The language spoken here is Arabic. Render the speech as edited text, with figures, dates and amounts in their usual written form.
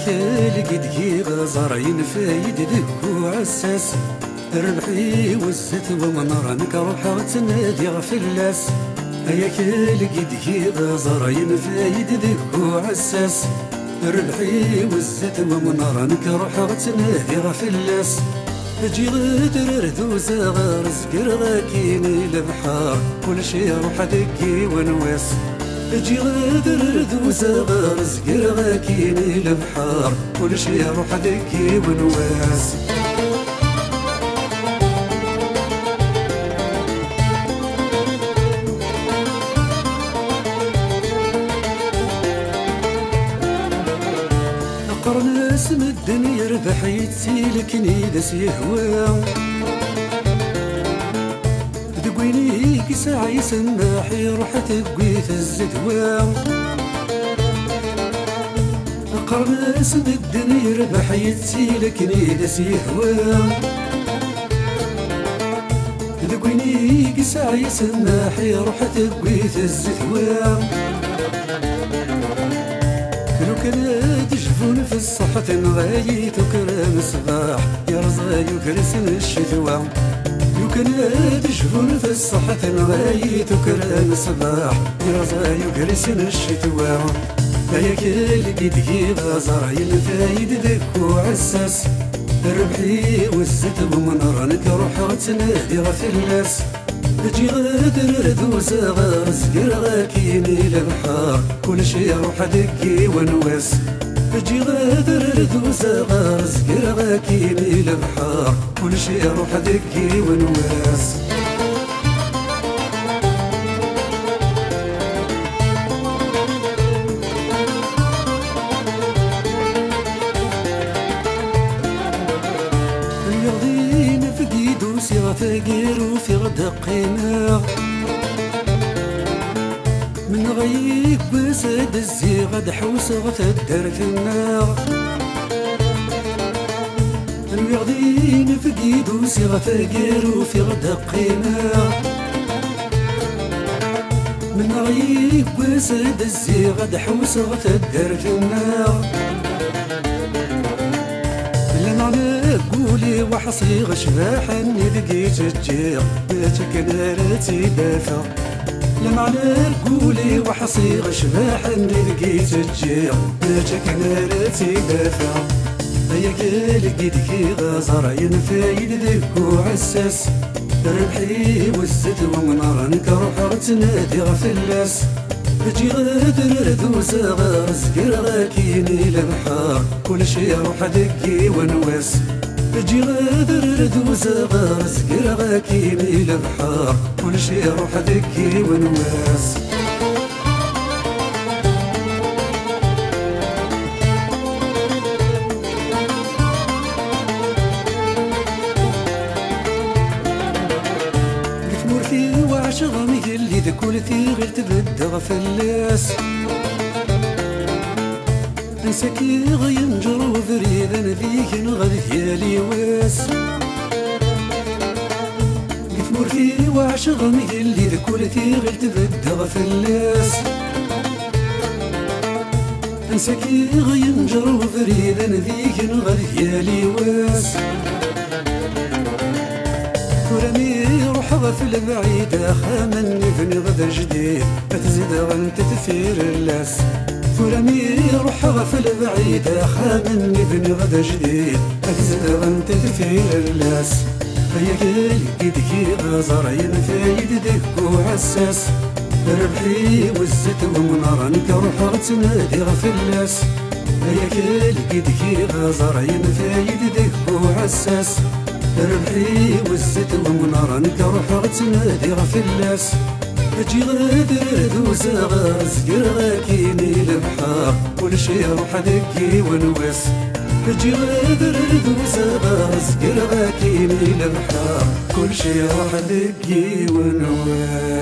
كالقي دقيقة زارين فايد ذكو عساس ربحي وزت ومنرانك روحها تنادي غفلاس هيا كالقي دقيقة زارين فايد ذكو عساس ربحي وزت ومنرانك روحها تنادي غفلاس اجي غدر ردوزة غرزقر غاكيني البحار كل شي روح دقي ونواس اجي غدر ردوزة غرزقر غاكيني البحار كل شي روح دقي ونواس ناس من الدنيا ربح يتسيلكني داس يهوى تقويني كساعة يسماحي روح تقويت الزدوى ناس من الدنيا ربح يتسيلكني داس يهوى تقويني كساعة يسماحي روح تقويت الزدوى لو كان تجفون في الصحة غايت وكرام الصباح يا رزاي وكرسن الشتوى لو كان تجفون في الصحة غايت وكرام الصباح يا رزاي وكرسن الشتوى هيا كالقي دقيقة زراين فايد ذكو عساس ربحي وزت ومنرانك روح تنادي غفلاس اجي غدر ردوزة غرزقر غاكيني البحار كل شي روح دقي ونواس اجي غدر ردوزة غرزقر غاكيني البحار كل شي روح دقي ونواس يغضين في قيدو سيغ فقير وفي غدا قيمة من غيب بسد الزيغ دحوس غتدر في النار يغضين في قيدو سيغ فقير وفي غدا قيمة من غيب بسد الزيغ دحوس غتدر في النار قولي وحصيغ شباحا لقيت الجيغ باتك نارتي دافع لمعنى قولي وحصيغ شباحا لقيت الجيغ باتك نارتي دافع هيا كالقي دقيقة زراين فايد ذكو عساس ربحي وزت ومنرانك روح تنادي غفلاس اجي غدر ردوزة غرزقر غاكيني البحار كل شي روح دقي ونواس اجي غدر ردوزة غرزقر غاكيني البحار كل شي روح دقي ونواس شغمي اللي ذكولتي غير تبدا غفلاس انساكي غينجر وفريدا ذيك نغذي ديالي واس قتمور في وعشغمي اللي ذكولتي غير تبدا غفلاس انساكي غينجر وفريدا ذيك نغذي ديالي واس وراني روح غفل بعيدة خامن نبني غدا جديد تزيد غنت تثير اللاس وراني روح غفل بعيدة خامن نبني غدا جديد تزيد غنت تثير اللاس هيا كالقي دقيقة زراين فايد ذكو عساس ربحي وزت ومنرانك روح تنادي غفلاس هيا كالقي دقيقة زراين فايد ذكو عساس ربحي وزت ومنرانك روح تنادي غفلاس اجي غدر دوزة غرزقر غاكيني البحار كل شي روح دقي ونواس اجي غدر دوزة غرزقر غاكيني البحار كل شي روح دقي ونواس